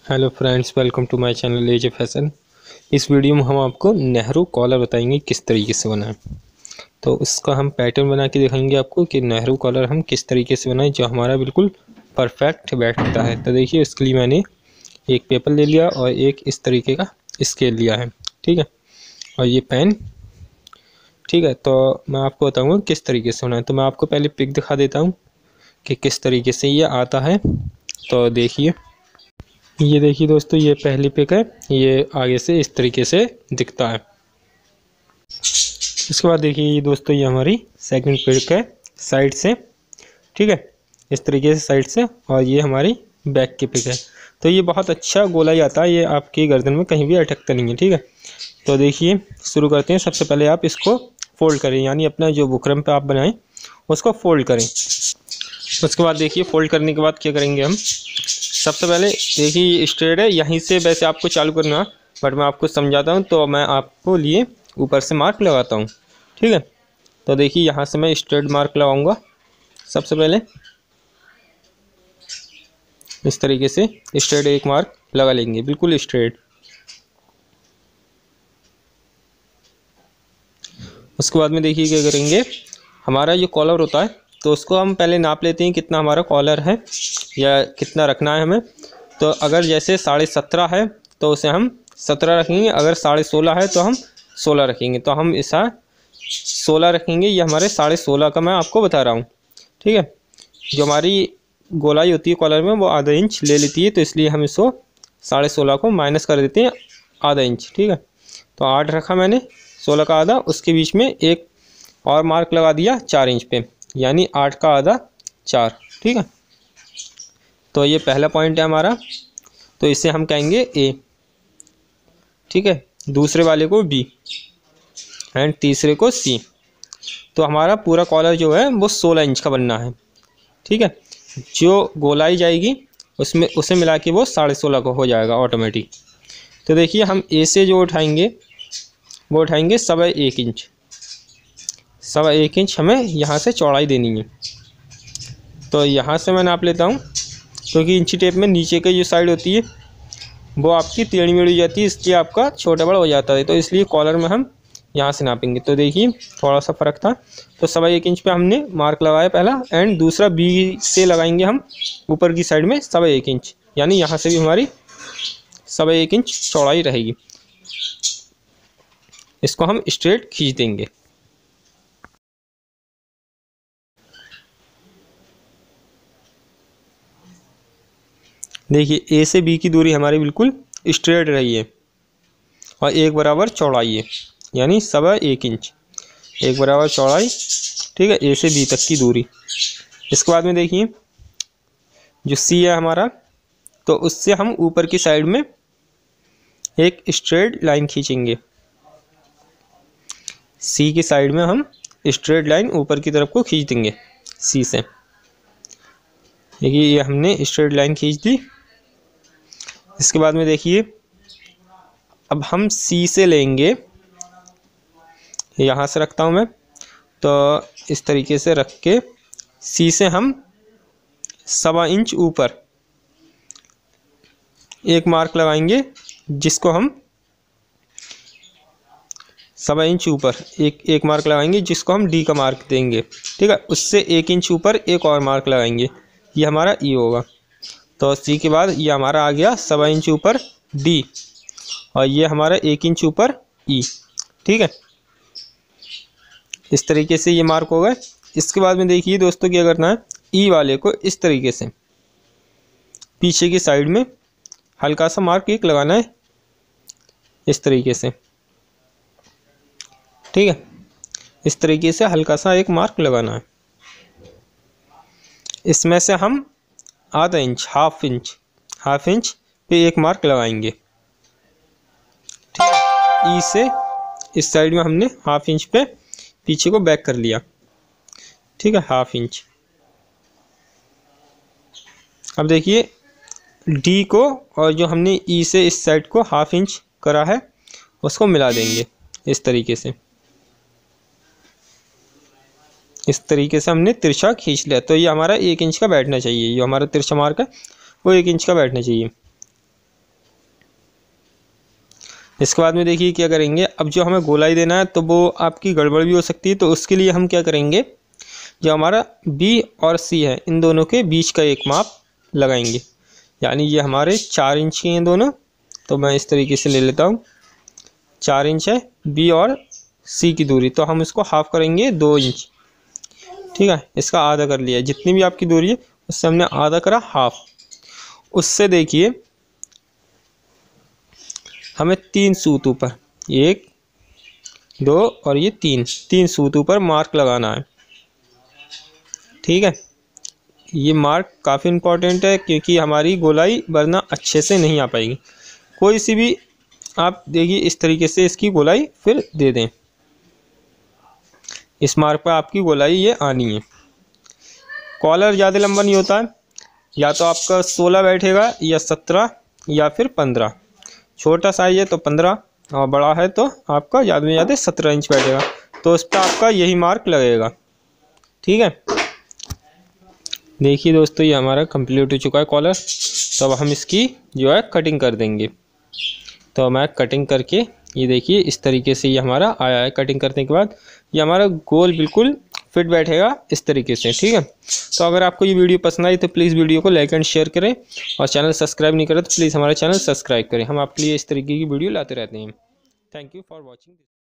Hello friends, welcome to my channel AJ fashion. इस video में हम आपको नेहरू कॉलर बताएंगे किस तरीके से बनाएं। तो उसका हम पैटर्न बना के दिखाएंगे आपको कि नेहरू कॉलर हम किस तरीके से बनाएं जो हमारा बिल्कुल परफेक्ट बैठता है। तो देखिए, इसके लिए मैंने एक पेपर ले लिया और एक इस तरीके का स्केल लिया है, ठीक है, और ये पेन, ठीक है। तो मैं आपको बताऊँगा किस तरीके से बनाएं। तो मैं आपको पहले पिक दिखा देता हूँ कि किस तरीके से ये आता है। तो देखिए, ये देखिए दोस्तों, ये पहली पिक है, ये आगे से इस तरीके से दिखता है। इसके बाद देखिए ये दोस्तों, ये हमारी सेकंड पिक है साइड से, ठीक है, इस तरीके से साइड से, और ये हमारी बैक की पिक है। तो ये बहुत अच्छा गोला ही आता है, ये आपकी गर्दन में कहीं भी अटकता नहीं है, ठीक है। तो देखिए शुरू करते हैं। सबसे पहले आप इसको फोल्ड करें, यानी अपना जो बुकरम पे आप बनाएं उसको फोल्ड करें। उसके बाद देखिए, फोल्ड करने के बाद क्या करेंगे हम, सबसे पहले देखिए ये स्ट्रेट है, यहीं से वैसे आपको चालू करना है, बट मैं आपको समझाता हूँ तो मैं आपको लिए ऊपर से मार्क लगाता हूँ, ठीक है। तो देखिए यहाँ से मैं स्ट्रेट मार्क लगाऊंगा। सबसे पहले इस तरीके से स्ट्रेट एक मार्क लगा लेंगे, बिल्कुल स्ट्रेट। उसके बाद में देखिए क्या करेंगे, हमारा जो कॉलर होता है तो उसको हम पहले नाप लेते हैं कितना हमारा कॉलर है या कितना रखना है हमें। तो अगर जैसे 17.5 है तो उसे हम 17 रखेंगे, अगर 16.5 है तो हम 16 रखेंगे। तो हम ऐसा 16 रखेंगे, ये हमारे 16.5 का मैं आपको बता रहा हूँ, ठीक है। जो हमारी गोलाई होती है कॉलर में वो आधा इंच ले लेती है, तो इसलिए हम इसको 16.5 को माइनस कर देते हैं आधा इंच, ठीक है। तो 8 रखा मैंने, 16 का आधा, उसके बीच में एक और मार्क लगा दिया 4 इंच पे, यानी 8 का आधा 4, ठीक है। तो ये पहला पॉइंट है हमारा, तो इसे हम कहेंगे ए, ठीक है, दूसरे वाले को बी एंड तीसरे को सी। तो हमारा पूरा कॉलर जो है वो 16 इंच का बनना है, ठीक है। जो गोलाई जाएगी उसमें उसे मिला के वो 16.5 का हो जाएगा ऑटोमेटिक। तो देखिए हम ए से जो उठाएंगे वो उठाएंगे 1.25 इंच, 1.25 इंच हमें यहाँ से चौड़ाई देनी है। तो यहाँ से मैं नाप लेता हूँ, क्योंकि इंची टेप में नीचे की जो साइड होती है वो आपकी टेढ़ी मेढ़ी हो जाती है, इसलिए आपका छोटा बड़ा हो जाता है। तो इसलिए कॉलर में हम यहाँ से नापेंगे। तो देखिए थोड़ा सा फ़र्क था, तो 1.25 इंच पे हमने मार्क लगाया पहला, एंड दूसरा बी से लगाएंगे हम ऊपर की साइड में 1.25 इंच, यानी यहाँ से भी हमारी 1.25 इंच चौड़ाई रहेगी। इसको हम स्ट्रेट खींच देंगे। देखिए ए से बी की दूरी हमारी बिल्कुल स्ट्रेट रही है और एक बराबर चौड़ाई है, यानी 1.25 इंच एक बराबर चौड़ाई, ठीक है, ए से बी तक की दूरी। इसके बाद में देखिए जो सी है हमारा, तो उससे हम ऊपर की साइड में एक स्ट्रेट लाइन खींचेंगे। सी की साइड में हम स्ट्रेट लाइन ऊपर की तरफ को खींच देंगे सी से। देखिए ये हमने स्ट्रेट लाइन खींच दी। इसके बाद में देखिए अब हम सी से लेंगे, यहाँ से रखता हूँ मैं, तो इस तरीके से रख के सी से हम 1.25 इंच ऊपर एक मार्क लगाएंगे, जिसको हम 1.25 इंच ऊपर एक मार्क लगाएंगे, जिसको हम डी का मार्क देंगे, ठीक है। उससे 1 इंच ऊपर एक और मार्क लगाएंगे, ये हमारा ई होगा। तो सी के बाद ये हमारा आ गया 1.25 इंच ऊपर डी, और ये हमारा 1 इंच ऊपर ई, ठीक है। इस तरीके से ये मार्क हो गए। इसके बाद में देखिए दोस्तों क्या करना है, ई वाले को इस तरीके से पीछे की साइड में हल्का सा मार्क एक लगाना है, इस तरीके से, ठीक है। इस तरीके से हल्का सा एक मार्क लगाना है। इसमें से हम आधा इंच, हाफ इंच पे एक मार्क लगाएंगे, ठीक है। ई से इस साइड में हमने हाफ इंच पे पीछे को बैक कर लिया, ठीक है, हाफ इंच। अब देखिए डी को और जो हमने ई से इस साइड को हाफ इंच करा है उसको मिला देंगे इस तरीके से। इस तरीके से हमने तिरछा खींच लिया। तो ये हमारा 1 इंच का बैठना चाहिए, ये हमारा तिरछा मार्क है वो 1 इंच का बैठना चाहिए। इसके बाद में देखिए क्या करेंगे, अब जो हमें गोलाई देना है तो वो आपकी गड़बड़ भी हो सकती है, तो उसके लिए हम क्या करेंगे, जो हमारा बी और सी है इन दोनों के बीच का एक माप लगाएंगे। यानी ये हमारे 4 इंच के हैं दोनों, तो मैं इस तरीके से ले लेता हूँ। 4 इंच है बी और सी की दूरी, तो हम इसको हाफ करेंगे 2 इंच। ठीक है, इसका आधा कर लिया, जितनी भी आपकी दूरी है उससे हमने आधा करा हाफ। उससे देखिए हमें 3 सूत ऊपर, 1 2 और ये 3 सूत ऊपर मार्क लगाना है। ठीक है, ये मार्क काफ़ी इम्पोर्टेंट है क्योंकि हमारी गोलाई वरना अच्छे से नहीं आ पाएगी। कोई सी भी आप देखिए इस तरीके से इसकी गोलाई फिर दे दें, इस मार्क पर आपकी गोलाई ये आनी है। कॉलर ज़्यादा लंबा नहीं होता है, या तो आपका 16 बैठेगा या 17 या फिर 15। छोटा साइज है तो 15 और बड़ा है तो आपका ज़्यादा में ज़्यादा 17 इंच बैठेगा, तो उस पर आपका यही मार्क लगेगा। ठीक है, देखिए दोस्तों ये हमारा कंप्लीट हो चुका है कॉलर। तो अब हम इसकी जो है कटिंग कर देंगे। तो मैं कटिंग करके ये देखिए इस तरीके से ये हमारा आया है। कटिंग करने के बाद ये हमारा गोल बिल्कुल फिट बैठेगा इस तरीके से। ठीक है, तो अगर आपको ये वीडियो पसंद आई तो प्लीज़ वीडियो को लाइक एंड शेयर करें, और चैनल सब्सक्राइब नहीं करें तो प्लीज़ हमारा चैनल सब्सक्राइब करें। हम आपके लिए इस तरीके की वीडियो लाते रहते हैं। Thank you for watching.